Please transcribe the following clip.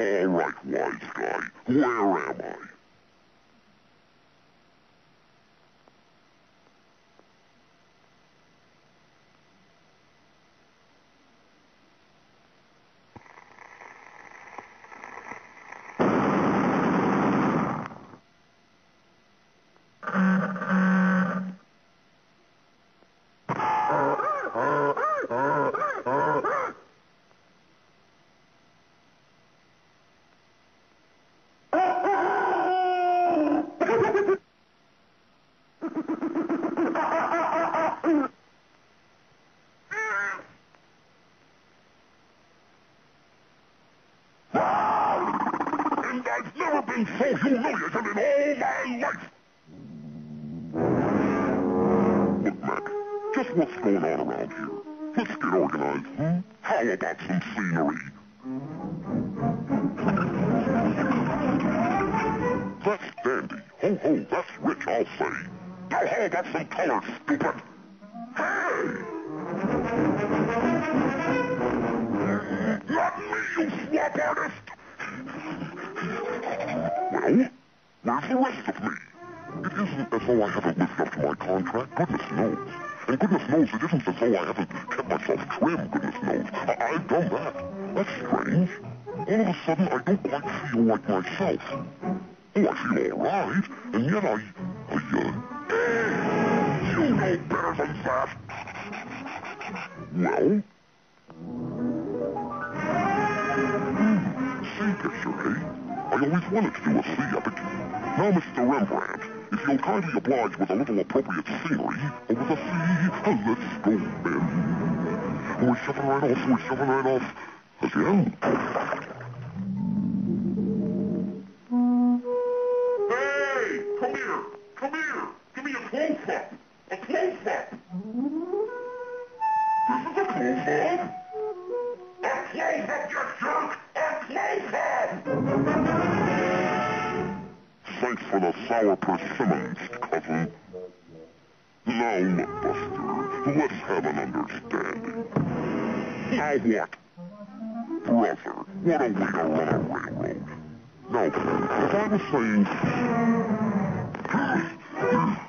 All right, wise guy. Where am I? And I've never been so humiliated in all my life! Look, Mac, just what's going on around here? Let's get organized, hmm? How about some scenery? That's dandy. Ho ho, that's rich, I'll say. Now how about some color, stupid? Hey! Not me, you swap artist! Well, where's the rest of me? It isn't as though I haven't lived up to my contract, goodness knows. And goodness knows it isn't as though I haven't kept myself trim, goodness knows. I've done that. That's strange. All of a sudden, I don't quite feel like myself. Oh, I feel all right, and yet you know better than that. Well? Sea picture, eh? I always wanted to do a sea epic. Now, Mr. Rembrandt, if you'll kindly oblige with a little appropriate scenery over the sea, let's go, Ben. We're shoving right off. Again. Hey, come here. Give me a close-up. A close-up. This is a close-up. A close-up, you jerk. A close-up. Thanks for the sour persimmons, cousin. Now look, Buster, let's have an understanding. Now what? Brother, what a way to run a railroad. Now, as I was saying...